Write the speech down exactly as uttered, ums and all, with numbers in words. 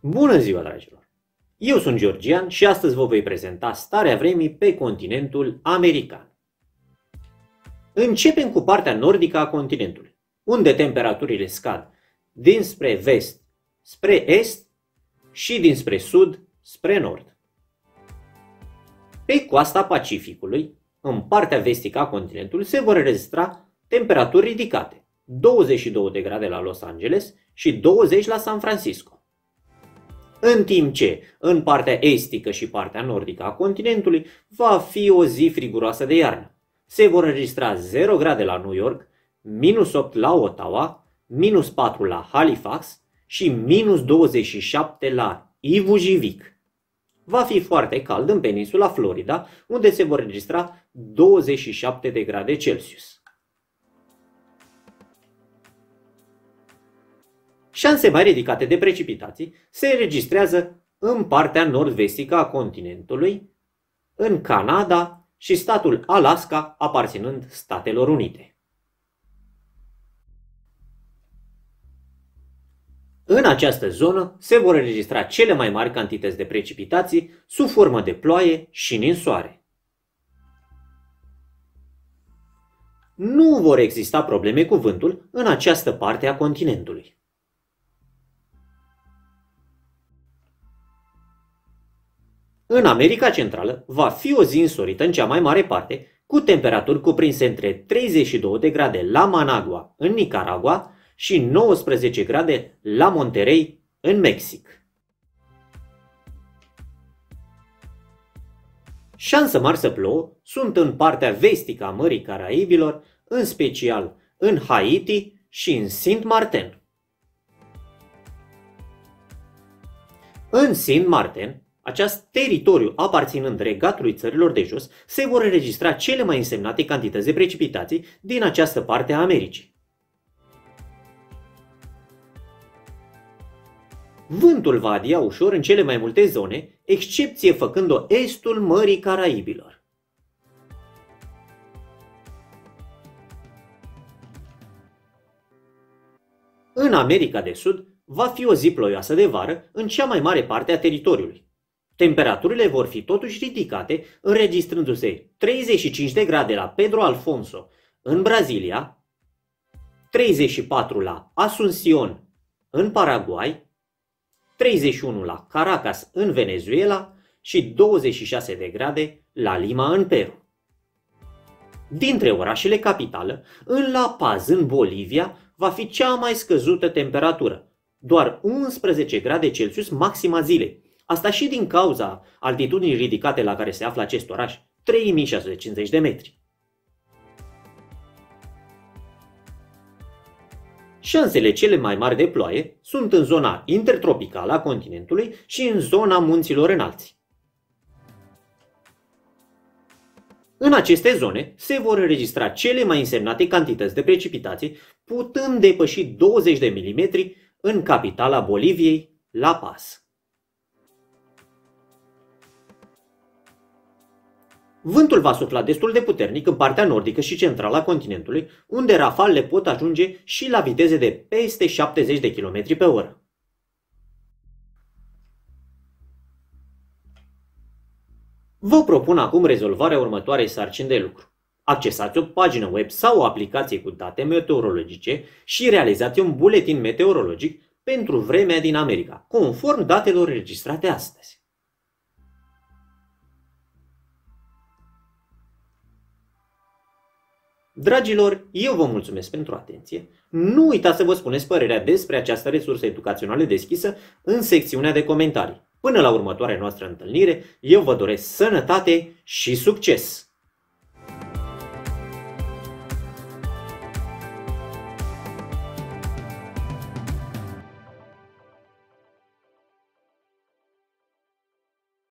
Bună ziua, dragilor! Eu sunt Georgian și astăzi vă voi prezenta starea vremii pe continentul american. Începem cu partea nordică a continentului, unde temperaturile scad dinspre vest spre est și dinspre sud spre nord. Pe coasta Pacificului, în partea vestică a continentului, se vor înregistra temperaturi ridicate, douăzeci și două de grade la Los Angeles și douăzeci la San Francisco. În timp ce în partea estică și partea nordică a continentului va fi o zi friguroasă de iarnă. Se vor înregistra zero grade la New York, minus opt la Ottawa, minus patru la Halifax și minus douăzeci și șapte la Ivujivik. Va fi foarte cald în peninsula Florida, unde se vor înregistra douăzeci și șapte de grade Celsius. Șanse mai ridicate de precipitații se înregistrează în partea nord-vestică a continentului, în Canada și statul Alaska, aparținând Statelor Unite. În această zonă se vor înregistra cele mai mari cantități de precipitații sub formă de ploaie și ninsoare. Nu vor exista probleme cu vântul în această parte a continentului. În America Centrală va fi o zi însorită în cea mai mare parte, cu temperaturi cuprinse între treizeci și două de grade la Managua, în Nicaragua, și nouăsprezece grade la Monterrey, în Mexic. Șanse mari să plouă sunt în partea vestică a Mării Caraibilor, în special în Haiti și în Sint Maarten. În Sint Maarten, acest teritoriu aparținând regatului țărilor de jos, se vor înregistra cele mai însemnate cantități de precipitații din această parte a Americii. Vântul va adia ușor în cele mai multe zone, excepție făcând-o estul Mării Caraibilor. În America de Sud va fi o zi ploioasă de vară în cea mai mare parte a teritoriului. Temperaturile vor fi totuși ridicate, înregistrându-se treizeci și cinci de grade la Pedro Alfonso, în Brazilia, treizeci și patru la Asunción, în Paraguay, treizeci și unu la Caracas, în Venezuela și douăzeci și șase de grade la Lima, în Peru. Dintre orașele capitală, în La Paz, în Bolivia, va fi cea mai scăzută temperatură, doar unsprezece grade Celsius maxima zilei. Asta și din cauza altitudinii ridicate la care se află acest oraș, trei mii șase sute cincizeci de metri. Șansele cele mai mari de ploaie sunt în zona intertropicală a continentului și în zona munților înalți. În aceste zone se vor înregistra cele mai însemnate cantități de precipitații, putând depăși douăzeci de milimetri în capitala Boliviei, La Paz. Vântul va sufla destul de puternic în partea nordică și centrală a continentului, unde rafalele pot ajunge și la viteze de peste șaptezeci de kilometri pe oră. Vă propun acum rezolvarea următoarei sarcini de lucru. Accesați o pagină web sau o aplicație cu date meteorologice și realizați un buletin meteorologic pentru vremea din America, conform datelor înregistrate astăzi. Dragilor, eu vă mulțumesc pentru atenție. Nu uitați să vă spuneți părerea despre această resursă educațională deschisă în secțiunea de comentarii. Până la următoarea noastră întâlnire, eu vă doresc sănătate și succes!